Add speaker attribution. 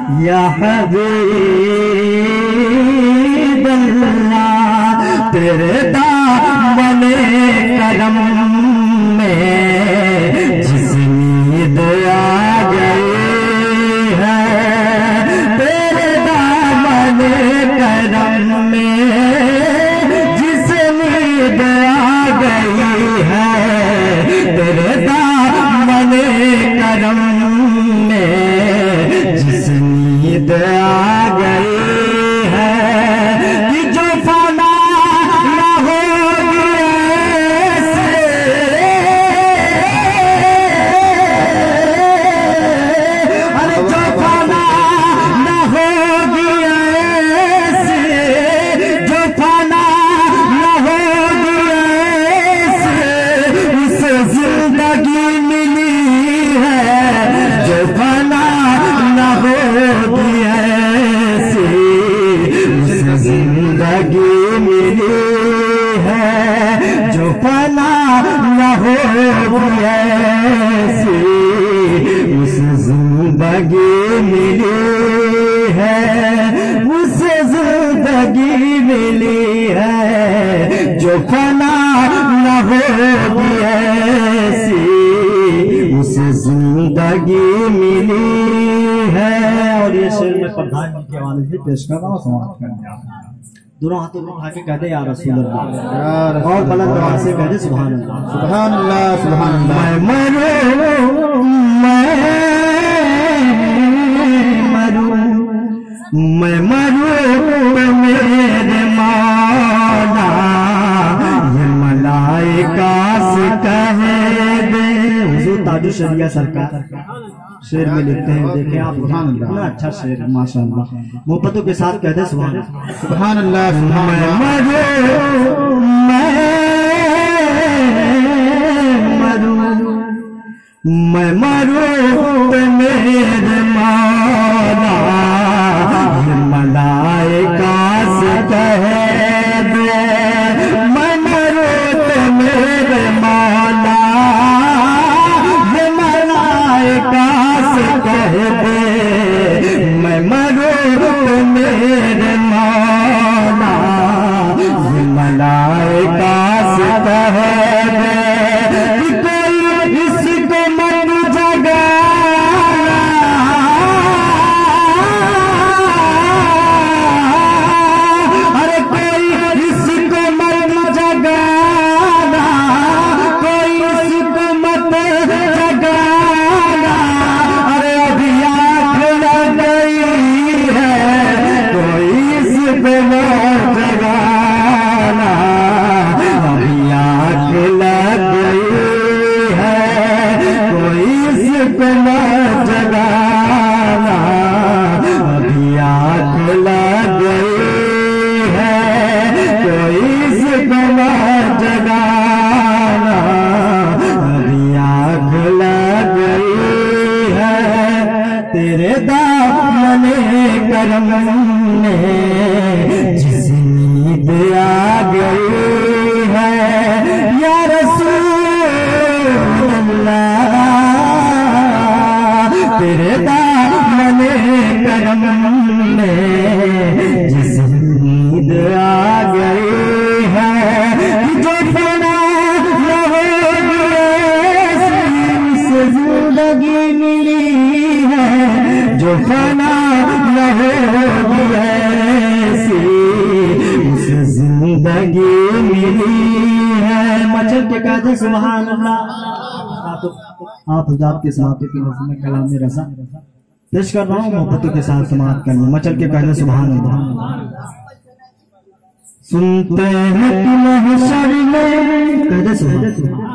Speaker 1: या हबीब अल्लाह तेरे दामने करम में जिसनी दया गई है, तेरे दामने करम में जिसनी दया गई है, तेरे दामने करम में जिसनी दया गई है, कि जो फना न होगी ऐसे, अरे जो फना न होगी ऐसे, जो फना न होगी ऐसे, उसे जिंदगी मिली है, जो फना न होगी ऐसी उसे जिंदगी मिली है, जो फना न होगी ऐसी उसे जिंदगी मिली है, उसे जिंदगी मिली है, जो फना न होगी ऐसी उसे जिंदगी मिली है। और ये शेर में प्रधानमंत्री के हवाले से पेश कर रहा हूँ, समाप्त करने दोनों हाथों को उठा के कहते या रसूल अल्लाह, और बुलंद आवाज से कहते सुभान अल्लाह, सुभान अल्लाह, सुभान अल्लाह। मैं मरूं मेरे मौला, ये मलाइका से कहे दे। हुजूर ताजु शरिया सरकार शेर में लिखते हैं, देखें आप, इतना अच्छा शेर है माशाअल्लाह। मोहब्बतों के साथ कहते सुभान अल्लाह, सुभान अल्लाह। मैं मरूं मेरे मौला, ये मलाइका से कहे दे। मैं मरूं मेरे मौला, ये मलाइका से कहे दे। मैं मरूं मेरे मौला, ये मलाइका से कहे दे। तेरे दामने करम में जिसनी दया गई है, या रसूल अल्लाह तेरे दामने करम में जिसनी दया गई है, जो फना न होगी ऐसी जिंदगी मिली है, जो फना न होगी ऐसी उसे जिंदगी मिली है। मचल के कहते सुभान अल्लाह। आप हुज़ूर के समाप्ति की नज़र में कलाम में रसा पेश कर रहा हूँ, मोहब्बतों के साथ समाप्त करने। मचल के कहते सुभान अल्लाह। सुनते हैं कि महशर में कहते सुभान